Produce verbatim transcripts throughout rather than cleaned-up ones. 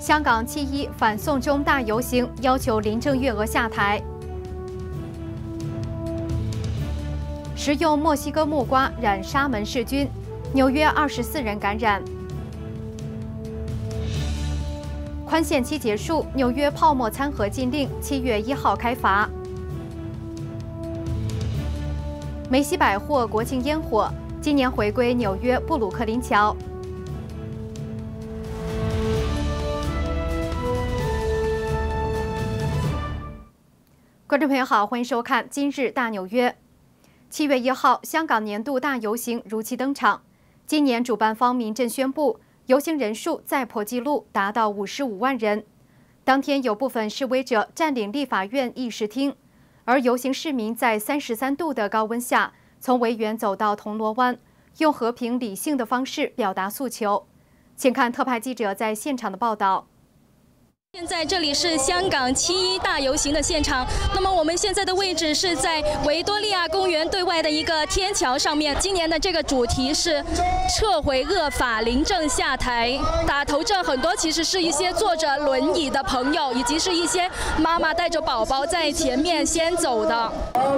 香港七一反送中大游行要求林郑月娥下台。食用墨西哥木瓜染沙门氏菌，纽约二十四人感染。宽限期结束，纽约泡沫餐盒禁令七月一号开罚。梅西百货国庆烟火，今年回归纽约布鲁克林桥。观众朋友好，欢迎收看今日大纽约。七月一号，香港年度大游行如期登场。今年主办方民阵宣布，游行人数再破纪录，达到五十五万人。当天有部分示威者占领立法院议事厅，而游行市民在三十三度的高温下，从维园走到铜锣湾，用和平理性的方式表达诉求。请看特派记者在现场的报道。 现在这里是香港七一大游行的现场。那么我们现在的位置是在维多利亚公园对外的一个天桥上面。今年的这个主题是撤回恶法，林郑下台。打头阵很多其实是一些坐着轮椅的朋友，以及是一些妈妈带着宝宝在前面先走的。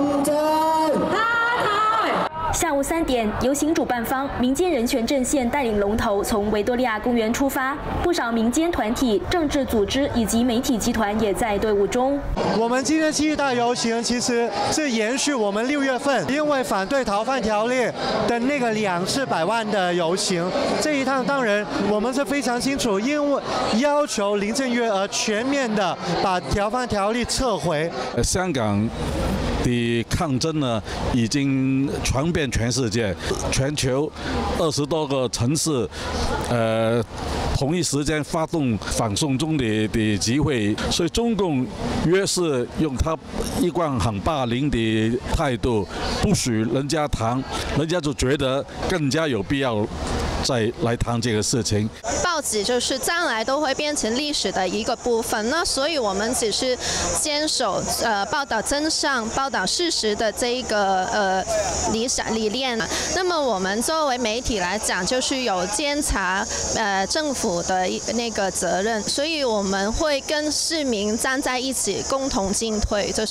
下午三点，游行主办方民间人权阵线带领龙头从维多利亚公园出发，不少民间团体、政治组织以及媒体集团也在队伍中。 我们今天七一大游行其实是延续我们六月份因为反对逃犯条例的那个两次百万的游行。这一趟当然我们是非常清楚，因为要求林郑月娥全面的把逃犯条例撤回。 呃，香港 的抗争呢，已经传遍全世界，全球二十多个城市，呃，同一时间发动反送中的的集会，所以中共越是用他一贯很霸凌的态度，不许人家谈，人家就觉得更加有必要 再来谈这个事情。 报纸就是将来都会变成历史的一个部分，那所以我们只是坚守呃报道真相、报道事实的这一个呃理想理念。那么我们作为媒体来讲，就是有监察呃政府的那个责任，所以我们会跟市民站在一起，共同进退。就是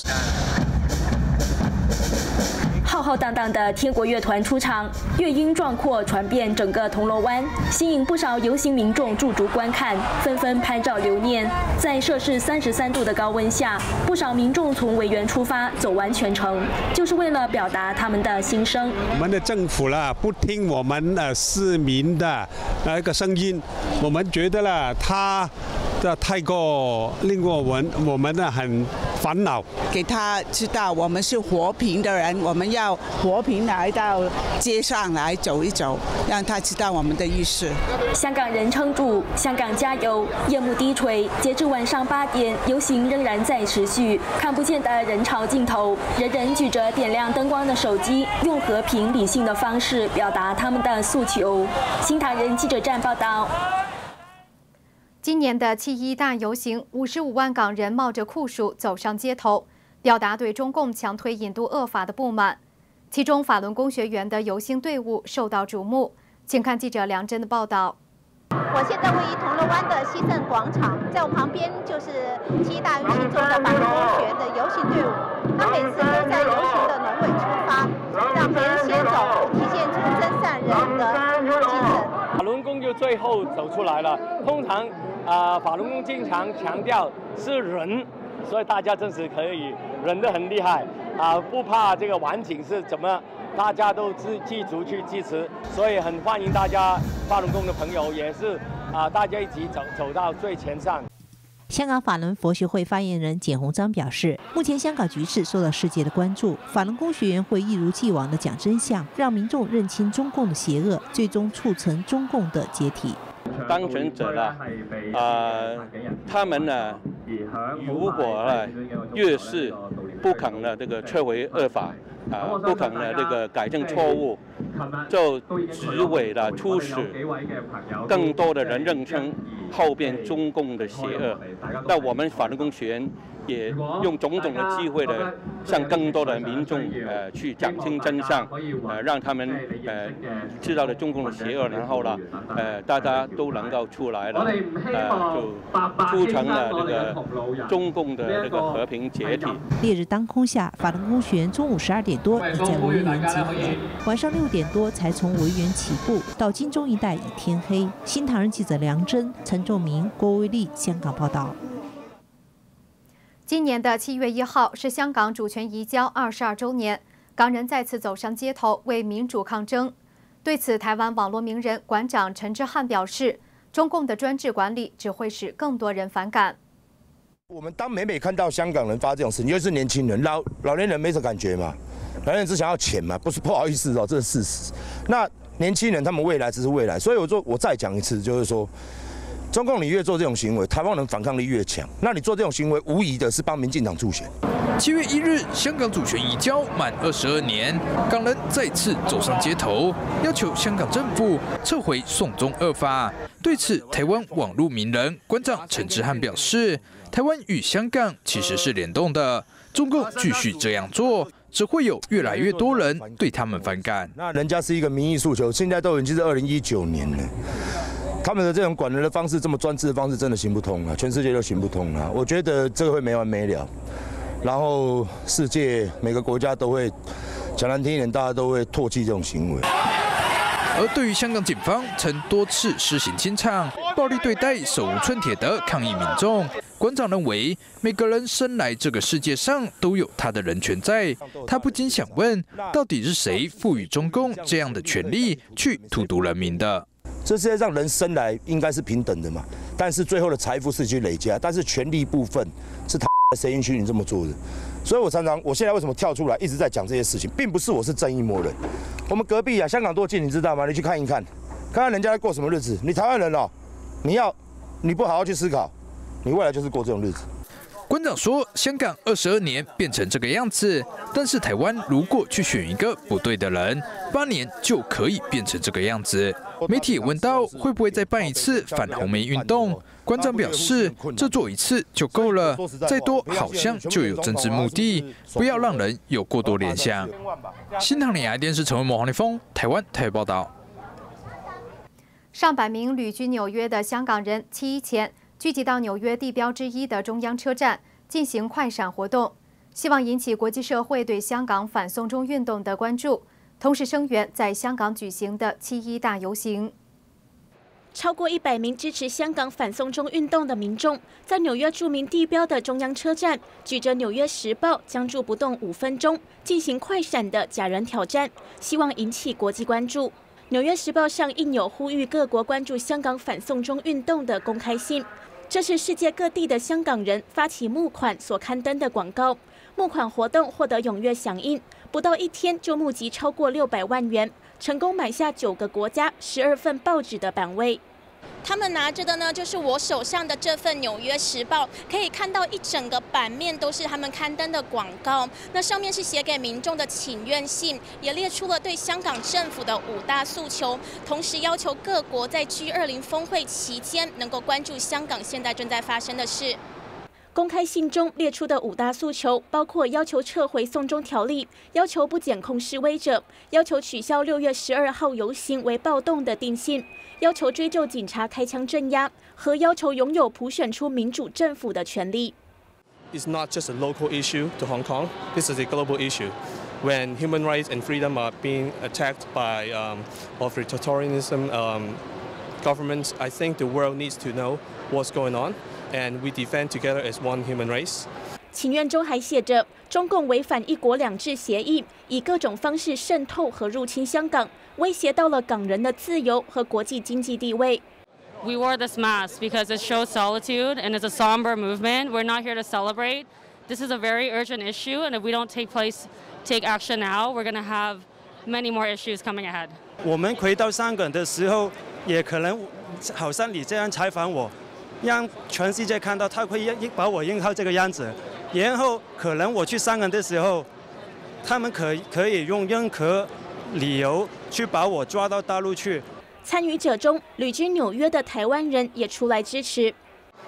浩浩荡荡的天国乐团出场，乐音壮阔传遍整个铜锣湾，吸引不少游行民众驻足观看，纷纷拍照留念。在摄氏三十三度的高温下，不少民众从维园出发，走完全程，就是为了表达他们的心声。 我们的政府啦，不听我们呃市民的那个声音，我们觉得啦，他 这太过令我们我们呢很烦恼。 给他知道我们是和平的人，我们要和平来到街上来走一走，让他知道我们的意思。 香港人撑住，香港加油！夜幕低垂，截至晚上八点，游行仍然在持续。看不见的人潮尽头，人人举着点亮灯光的手机，用和平理性的方式表达他们的诉求。新唐人记者站报道。 今年的七一大游行，五十五万港人冒着酷暑走上街头，表达对中共强推引渡恶法的不满。其中，法轮功学员的游行队伍受到瞩目。请看记者梁真的报道。 我现在位于铜锣湾的西镇广场，在我旁边就是七一大游行中的法轮功学员的游行队伍。他每次都在游行的龙尾出发，让别人先走，体现出真善人的精神。 法轮功就最后走出来了。通常，啊、呃，法轮功经常强调是人，所以大家真是可以忍得很厉害啊、呃，不怕这个晚景是怎么，大家都记记住去支持，所以很欢迎大家法轮功的朋友，也是啊、呃，大家一起走走到最前上。 香港法轮佛学会发言人简宏章表示，目前香港局势受到世界的关注，法轮功学员会一如既往的讲真相，让民众认清中共的邪恶，最终促成中共的解体。 当权者呢，呃，他们呢，如果呢越是不肯呢这个撤回恶法，啊、呃，不肯呢这个改正错误，就只为了促使更多的人认清后边中共的邪恶。那我们法轮功学员也用种种的机会呢，向更多的民众呃去讲清真相，呃让他们呃知道了中共的邪恶，然后呢，呃大家都能够出来了，呃就促成了这个中共的这个和平解体。 烈日当空下，法轮功学员中午十二点多已在维园集合，晚上六点多才从维园起步，到金钟一带已天黑。新唐人记者梁真、陈仲明、郭威利香港报道。 今年的七月一号是香港主权移交二十二周年，港人再次走上街头为民主抗争。对此，台湾网络名人馆长陈之汉表示，中共的专制管理只会使更多人反感。 我们当每每看到香港人发这种事情，尤其是年轻人，老老年人没什么感觉嘛，老年人只想要钱嘛，不是不好意思哦，这是事实。那年轻人他们未来只是未来，所以我说我再讲一次，就是说。中共你越做这种行为，台湾人反抗力越强。那你做这种行为，无疑的是帮民进党助选。 七月一日，香港主权移交满二十二年，港人再次走上街头，要求香港政府撤回送中恶法。对此，台湾网络名人馆长陈之汉表示，台湾与香港其实是联动的，中共继续这样做，只会有越来越多人对他们反感。 那人家是一个民意诉求，现在都已经是二零一九年了。他们的这种管人的方式，这么专制的方式，真的行不通啊！全世界都行不通啊！我觉得这个会没完没了，然后世界每个国家都会讲难听一点，大家都会唾弃这种行为。 而对于香港警方曾多次施行清场、暴力对待手无寸铁的抗议民众，馆长认为每个人生来这个世界上都有他的人权在。他不禁想问：到底是谁赋予中共这样的权利去荼毒人民的？ 这世界上人生来应该是平等的嘛，但是最后的财富是去累加，但是权力部分是他谁允许你这么做的？所以我常常，我现在为什么跳出来一直在讲这些事情，并不是我是正义魔人。我们隔壁啊，香港多近，你知道吗？你去看一看，看看人家在过什么日子。你台湾人哦，你要你不好好去思考，你未来就是过这种日子。 馆长说，香港二十二年变成这个样子，但是台湾如果去选一个不对的人，八年就可以变成这个样子。媒体也问到会不会再办一次反红媒运动，馆长表示，这做一次就够了，再多好像就有政治目的，不要让人有过多联想。新唐人亚电视陈文模、黄立峰，台湾台北报道。 上百名旅居纽约的香港人七一前聚集到纽约地标之一的中央车站进行快闪活动，希望引起国际社会对香港反送中运动的关注，同时声援在香港举行的七一大游行。 超过一百名支持香港反送中运动的民众，在纽约著名地标的中央车站，举着《纽约时报》僵住不动五分钟，进行快闪的假人挑战，希望引起国际关注。《纽约时报》上印有呼吁各国关注香港反送中运动的公开信。这是世界各地的香港人发起募款所刊登的广告，募款活动获得踊跃响应，不到一天就募集超过六百万元，成功买下九个国家十二份报纸的版位。他们拿着的呢，就是我手上的这份《纽约时报》，可以看到一整个版面都是他们刊登的广告。那上面是写给民众的请愿信，也列出了对香港政府的五大诉求，同时要求各国在 G 二十 峰会期间能够关注香港现在正在发生的事。公开信中列出的五大诉求包括要求撤回送中条例，要求不检控示威者，要求取消六月十二号游行为暴动的定性，要求追究警察开枪镇压，和要求拥有普选出民主政府的权利。 It's not just a local issue to Hong Kong. This is a global issue. When human rights and freedom are being attacked by um, authoritarianism um, governments, I think the world needs to know what's going on, and we defend together as one human race. 请愿中还写着，中共违反一国两制协议，以各种方式渗透和入侵香港，威胁到了港人的自由和国际经济地位。 We wore this mask because it shows solitude and it's a somber movement. We're not here to celebrate. This is a very urgent issue, and if we don't take place, take action now, we're going to have many more issues coming ahead. 我们回到香港的时候，也可能好像你这样采访我，让全世界看到他会把我印好这个样子，然后可能我去香港的时候，他们可可以用任何理由去把我抓到大陆去。 参与者中，旅居纽约的台湾人也出来支持。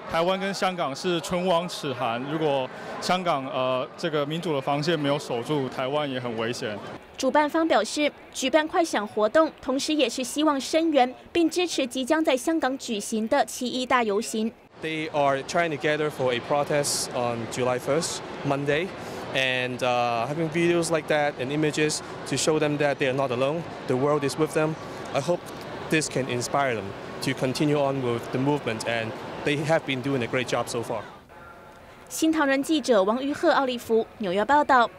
台湾跟香港是唇亡齿寒，如果香港呃这个民主的防线没有守住，台湾也很危险。 主办方表示，举办快闪活动，同时也是希望声援并支持即将在香港举行的七一大游行。 They are trying to gather for a protest on July first, Monday. And uh, having videos like that and images to show them that they are not alone, the world is with them. I hope this can inspire them to continue on with the movement, and they have been doing a great job so far. 新唐人记者王于鹤、奥利弗纽约报道。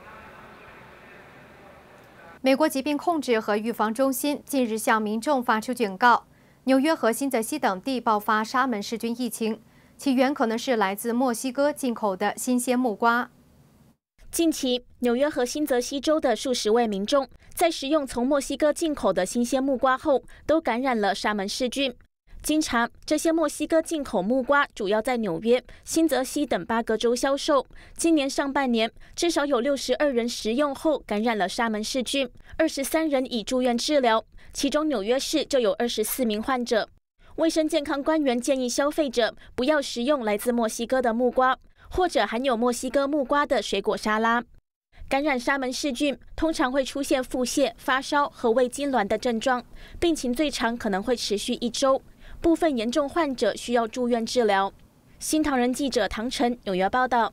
美国疾病控制和预防中心近日向民众发出警告，纽约和新泽西等地爆发沙门氏菌疫情，起源可能是来自墨西哥进口的新鲜木瓜。 近期，纽约和新泽西州的数十位民众在食用从墨西哥进口的新鲜木瓜后，都感染了沙门氏菌。经查，这些墨西哥进口木瓜主要在纽约、新泽西等八个州销售。今年上半年，至少有六十二人食用后感染了沙门氏菌，二十三人已住院治疗，其中纽约市就有二十四名患者。卫生健康官员建议消费者不要食用来自墨西哥的木瓜。 或者含有墨西哥木瓜的水果沙拉。感染沙门氏菌通常会出现腹泻、发烧和胃痉挛的症状，病情最长可能会持续一周，部分严重患者需要住院治疗。新唐人记者唐晨纽约报道。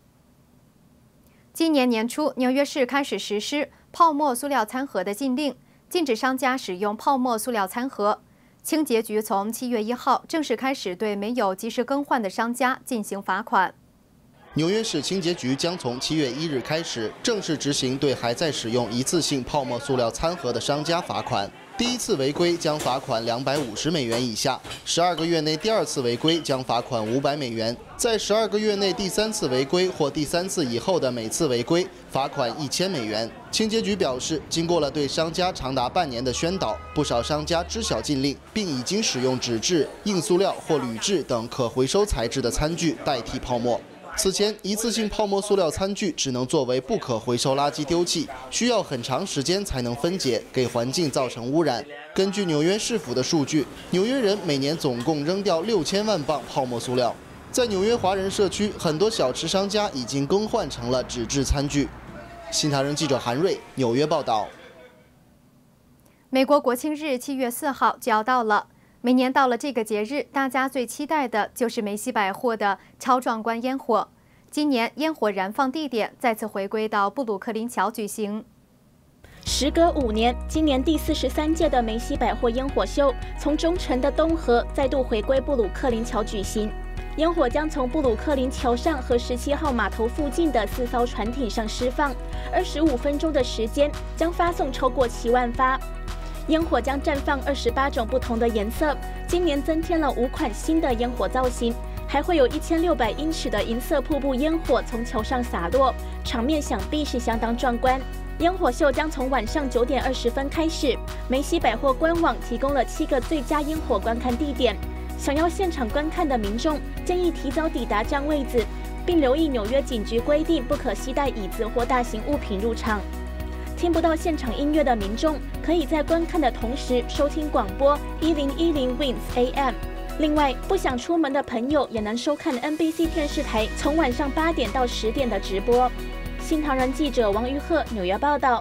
今年年初，纽约市开始实施泡沫塑料餐盒的禁令，禁止商家使用泡沫塑料餐盒。清洁局从七月一号正式开始对没有及时更换的商家进行罚款。 纽约市清洁局将从七月一日开始正式执行对还在使用一次性泡沫塑料餐盒的商家罚款。第一次违规将罚款两百五十美元以下，十二个月内第二次违规将罚款五百美元，在十二个月内第三次违规或第三次以后的每次违规罚款一千美元。清洁局表示，经过了对商家长达半年的宣导，不少商家知晓禁令，并已经使用纸质、硬塑料或铝制等可回收材质的餐具代替泡沫。 此前，一次性泡沫塑料餐具只能作为不可回收垃圾丢弃，需要很长时间才能分解，给环境造成污染。根据纽约市府的数据，纽约人每年总共扔掉六千万磅泡沫塑料。在纽约华人社区，很多小吃商家已经更换成了纸质餐具。新唐人记者韩瑞纽约报道。 美国国庆日七月四号就要到了。 每年到了这个节日，大家最期待的就是梅西百货的超壮观烟火。今年烟火燃放地点再次回归到布鲁克林桥举行。 时隔五年，今年第四十三届的梅西百货烟火秀从中城的东河再度回归布鲁克林桥举行。烟火将从布鲁克林桥上和十七号码头附近的四艘船艇上释放，二十五分钟的时间将发送超过七万发。 烟火将绽放二十八种不同的颜色，今年增添了五款新的烟火造型，还会有一千六百英尺的银色瀑布烟火从桥上洒落，场面想必是相当壮观。烟火秀将从晚上九点二十分开始，梅西百货官网提供了七个最佳烟火观看地点，想要现场观看的民众建议提早抵达占位子，并留意纽约警局规定不可携带椅子或大型物品入场。 听不到现场音乐的民众，可以在观看的同时收听广播一零一零 Wins A M。另外，不想出门的朋友也能收看 N B C 电视台从晚上八点到十点的直播。新唐人记者王于鹤纽约报道。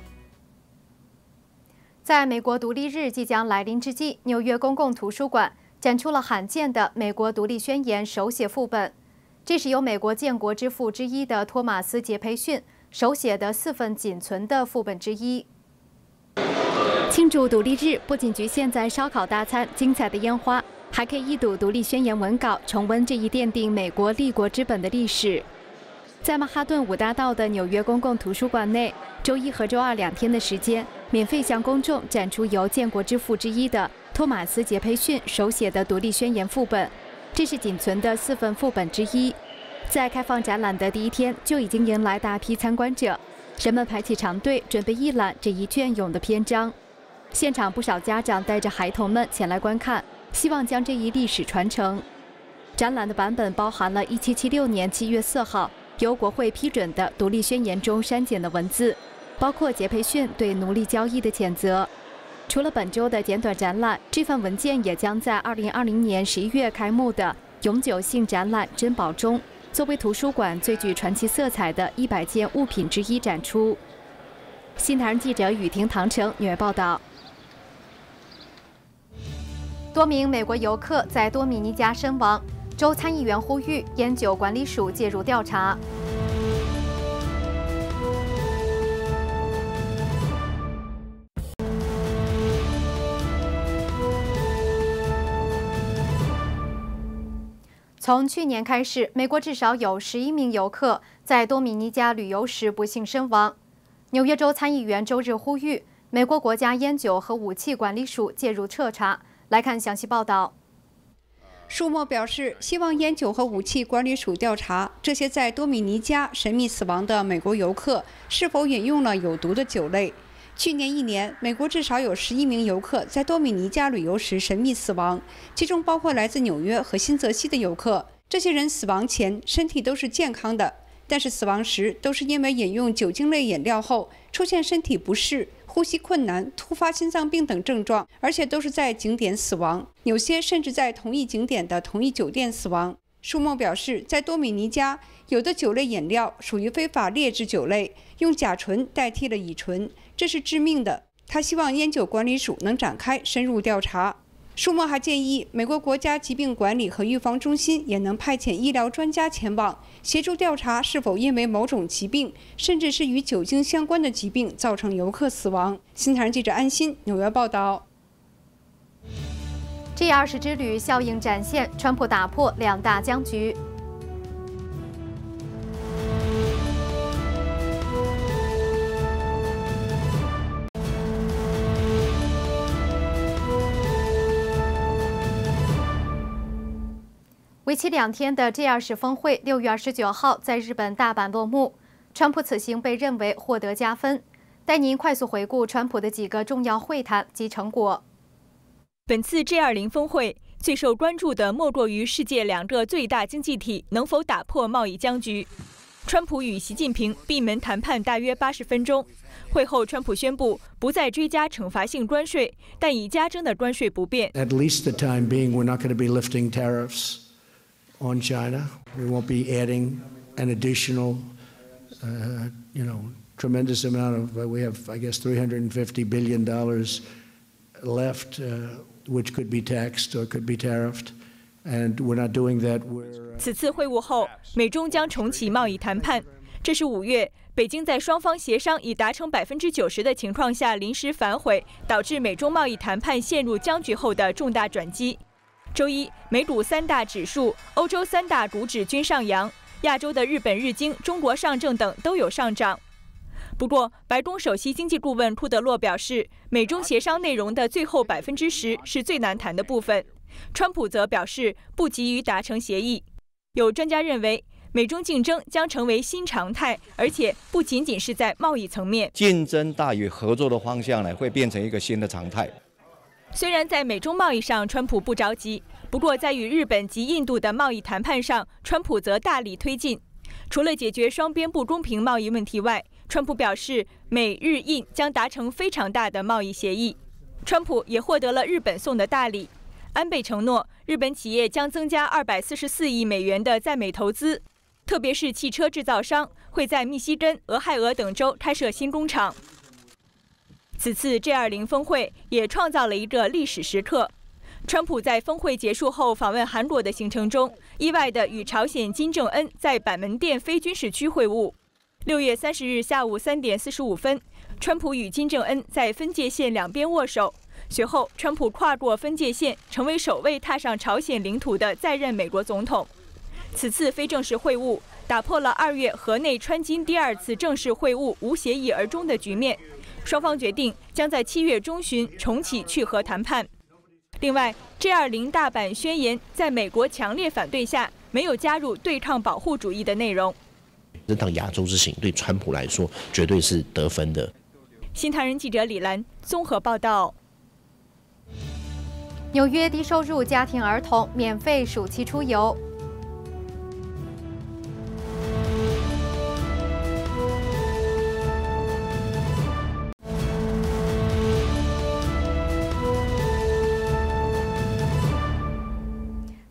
在美国独立日即将来临之际，纽约公共图书馆展出了罕见的美国独立宣言手写副本，这是由美国建国之父之一的托马斯·杰培逊 手写的四份仅存的副本之一。庆祝独立日不仅局限在烧烤大餐、精彩的烟花，还可以一睹独立宣言文稿，重温这一奠定美国立国之本的历史。在曼哈顿五大道的纽约公共图书馆内，周一和周二两天的时间，免费向公众展出由建国之父之一的托马斯·杰培逊手写的独立宣言副本，这是仅存的四份副本之一。 在开放展览的第一天，就已经迎来大批参观者，人们排起长队，准备一览这一隽永的篇章。现场不少家长带着孩童们前来观看，希望将这一历史传承。展览的版本包含了一七七六年七月四号由国会批准的独立宣言中删减的文字，包括杰培逊对奴隶交易的谴责。除了本周的简短展览，这份文件也将在二零二零年十一月开幕的永久性展览珍宝中，作为图书馆最具传奇色彩的一百件物品之一展出。新唐人记者雨婷、唐城纽约报道。多名美国游客在多米尼加身亡，州参议员呼吁烟酒管理署介入调查。 从去年开始，美国至少有十一名游客在多米尼加旅游时不幸身亡。纽约州参议员周日呼吁美国国家烟酒和武器管理署介入彻查。来看详细报道。 舒默表示，希望烟酒和武器管理署调查这些在多米尼加神秘死亡的美国游客是否饮用了有毒的酒类。 去年一年，美国至少有十一名游客在多米尼加旅游时神秘死亡，其中包括来自纽约和新泽西的游客。这些人死亡前身体都是健康的，但是死亡时都是因为饮用酒精类饮料后出现身体不适、呼吸困难、突发心脏病等症状，而且都是在景点死亡，有些甚至在同一景点的同一酒店死亡。舒默表示，在多米尼加，有的酒类饮料属于非法劣质酒类，用甲醇代替了乙醇。 这是致命的。他希望烟酒管理署能展开深入调查。舒默还建议，美国国家疾病管理和预防中心也能派遣医疗专家前往，协助调查是否因为某种疾病，甚至是与酒精相关的疾病造成游客死亡。新唐人记者安心纽约报道。 G 二十之旅效应展现，川普打破两大僵局。 为期两天的 G 二十峰会，六月二十九号在日本大阪落幕。川普此行被认为获得加分。带您快速回顾川普的几个重要会谈及成果。 本次 G 二十峰会最受关注的莫过于世界两个最大经济体能否打破贸易僵局。川普与习近平闭门谈判大约八十分钟。会后，川普宣布不再追加惩罚性关税，但已加征的关税不变。 At least the time being, we're not going to be lifting tariffs. On China, we won't be adding an additional, uh, you know, tremendous amount of. Uh, we have, I guess, three hundred fifty billion dollars left, uh, which could be taxed or could be tariffed, and we're not doing that. We're. 此次会晤后，美中将重启贸易谈判。这是五月北京在双方协商已达成百分之九十的情况下临时反悔，导致美中贸易谈判陷入僵局后的重大转机。 周一，美股三大指数、欧洲三大股指均上扬，亚洲的日本日经、中国上证等都有上涨。不过，白宫首席经济顾问库德洛表示，美中协商内容的最后百分之十是最难谈的部分。川普则表示不急于达成协议。有专家认为，美中竞争将成为新常态，而且不仅仅是在贸易层面， 竞争大于合作的方向呢，会变成一个新的常态。 虽然在美中贸易上，川普不着急，不过在与日本及印度的贸易谈判上，川普则大力推进。除了解决双边不公平贸易问题外，川普表示美日印将达成非常大的贸易协议。川普也获得了日本送的大礼，安倍承诺日本企业将增加二百四十四亿美元的在美投资，特别是汽车制造商会在密西根、俄亥俄等州开设新工厂。 此次 G 二十峰会也创造了一个历史时刻。川普在峰会结束后访问韩国的行程中，意外地与朝鲜金正恩在板门店非军事区会晤。六月三十日下午三点四十五分，川普与金正恩在分界线两边握手。随后，川普跨过分界线，成为首位踏上朝鲜领土的在任美国总统。此次非正式会晤打破了二月河内川金第二次正式会晤无协议而终的局面。 双方决定将在七月中旬重启去核谈判。另外 ，G 二十大阪宣言在美国强烈反对下，没有加入对抗保护主义的内容。 这趟亚洲之行对川普来说绝对是得分的。 新唐人记者李兰综合报道。 纽约低收入家庭儿童免费暑期出游。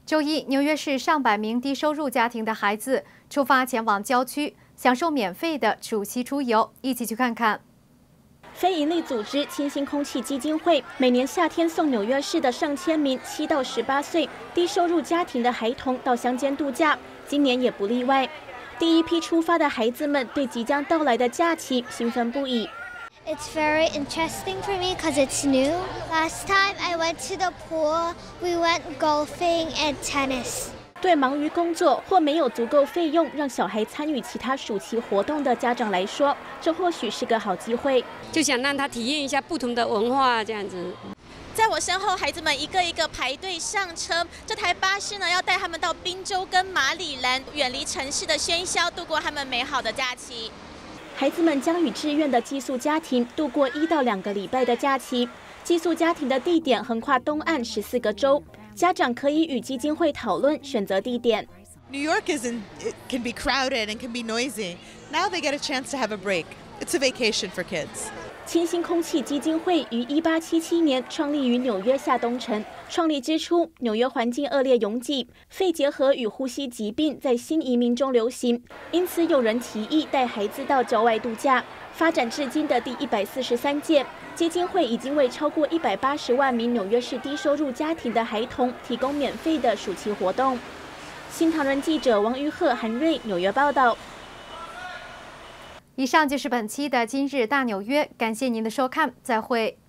周一，纽约市上百名低收入家庭的孩子出发前往郊区，享受免费的暑期出游。一起去看看。 非营利组织清新空气基金会每年夏天送纽约市的上千名七到十八岁低收入家庭的孩童到乡间度假，今年也不例外。第一批出发的孩子们对即将到来的假期兴奋不已。 It's very interesting for me because it's new. Last time I went to the pool, we went golfing and tennis. 对忙于工作或没有足够费用让小孩参与其他暑期活动的家长来说，这或许是个好机会。 就想让他体验一下不同的文化，这样子。 在我身后，孩子们一个一个排队上车。这台巴士呢，要带他们到宾州跟马里兰，远离城市的喧嚣，度过他们美好的假期。 孩子们将与志愿的寄宿家庭度过一到两个礼拜的假期。寄宿家庭的地点横跨东岸十四个州，家长可以与基金会讨论选择地点。 New York isn't it can be crowded and can be noisy. Now they get a chance to have a break. It's a vacation for kids. 清新空气基金会于一八七七年创立于纽约下东城。创立之初，纽约环境恶劣拥挤，肺结核与呼吸疾病在新移民中流行，因此有人提议带孩子到郊外度假。发展至今的第一百四十三届基金会已经为超过一百八十万名纽约市低收入家庭的孩童提供免费的暑期活动。新唐人记者王于鹤、韩瑞纽约报道。 以上就是本期的今日大纽约，感谢您的收看，再会。